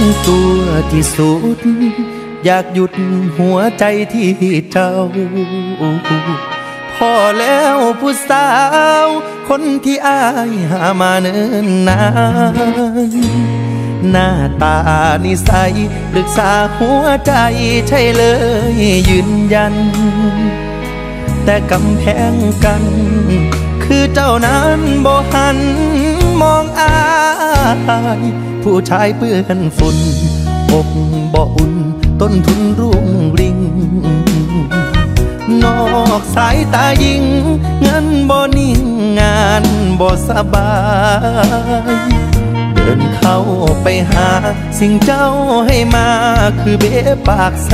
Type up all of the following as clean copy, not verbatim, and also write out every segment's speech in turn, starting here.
ตัวที่สุดอยากหยุดหัวใจที่เจ้าพอแล้วผู้สาวคนที่อายหามาเนิ่นนานหน้าตานิสัยปรึกษาหัวใจใช่เลยยืนยันแต่กำแพงกันคือเจ้านั้นบ่หันมองอายผู้ชายเปื้อนฝุ่นอกบ่อุ่นต้นทุนรุ่งริ่งนอกสายตายิงเงินบ่นิ่งงานบ่สบายเดินเข้าไปหาสิ่งเจ้าให้มาคือเบ๊ปากใส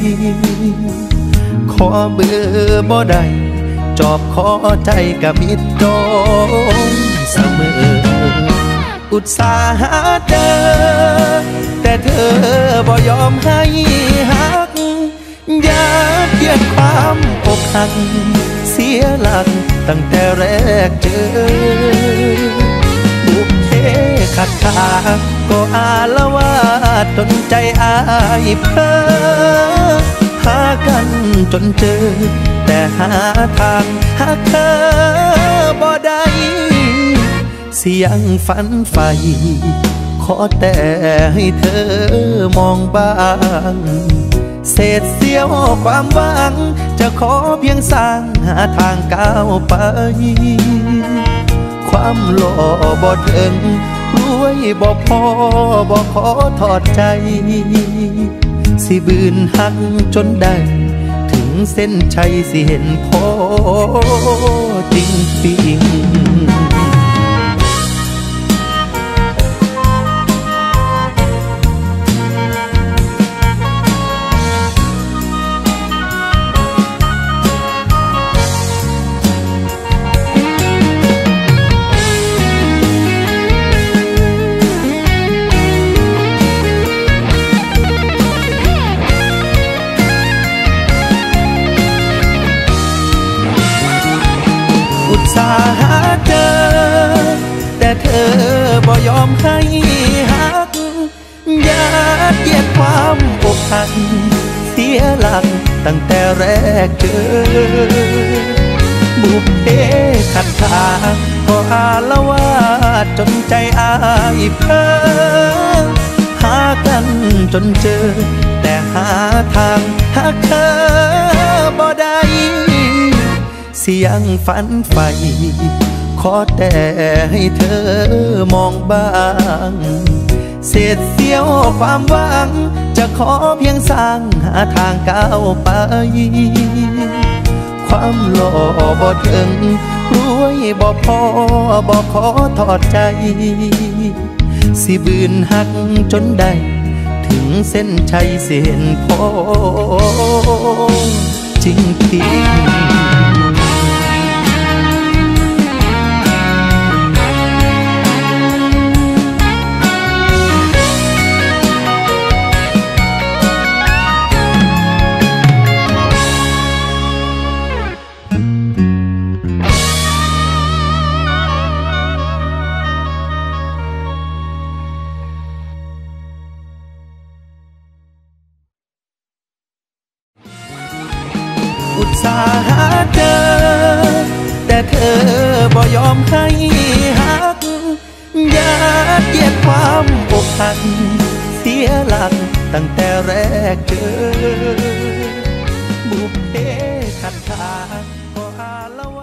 ขอเบอร์บ่ได้จอบขอใจกับมิตรจงเสมออุตส่าห์เจอแต่เธอบ่ยอมให้หักอยากเยียดความอกหักเสียหลักตั้งแต่แรกเจอบุพเพขัดขาก็อาละวาดจนใจอายเพ้อหากันจนเจอแต่หาทางหาเธอบ่ได้เสียงฝันใฝ่ขอแต่ให้เธอมองบ้างเศษเสี้ยวความหวังจะขอเพียงสร้างหาทางก้าวไปความหล่อบ่ถึงรวยบ่พอบ่ขอทอดใจสิบืนหักจนได้ถึงเส้นชัยสิเห็นพอจริงจริงอุตส่าห์เจอแต่เธอบ่ยอมให้หักอยากเยียดความอกหักเสียหลักตั้งแต่แรกเจอบุพเพขัดขาก็อาละวาดจนใจอายเพ้อหากันจนเจอแต่หาทางหาเธอบ่ได้เสียงฝันใฝ่ขอแต่ให้เธอมองบ้างเศษเสี้ยวความหวังจะขอเพียงสร้างหาทางก้าวไปความหล่อบ่ถึงรวยบ่พอบ่ขอทอดใจสิบืนหักจนได้ถึงเส้นชัยเส้นพอจริงจริงอุตส่าห์เจอแต่เธอบ่ยอมให้หักอยากเยียดความอกหักเสียหลักตั้งแต่แรกเจอบุพเพขัดขาก็อาละว